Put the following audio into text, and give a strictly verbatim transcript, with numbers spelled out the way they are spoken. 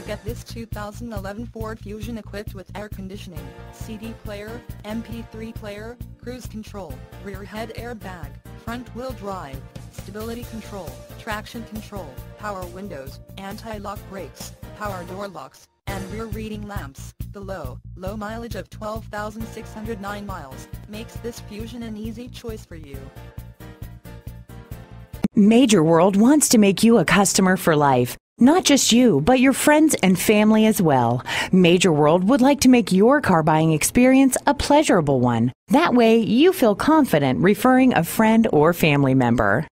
look at this two thousand eleven Ford Fusion equipped with air conditioning, C D player, M P three player, cruise control, rear head airbag, front wheel drive, stability control, traction control, power windows, anti-lock brakes, power door locks, and rear reading lamps. The low, low mileage of twelve thousand six hundred nine miles makes this Fusion an easy choice for you. Major World wants to make you a customer for life. Not just you, but your friends and family as well. Major World would like to make your car buying experience a pleasurable one. That way, you feel confident referring a friend or family member.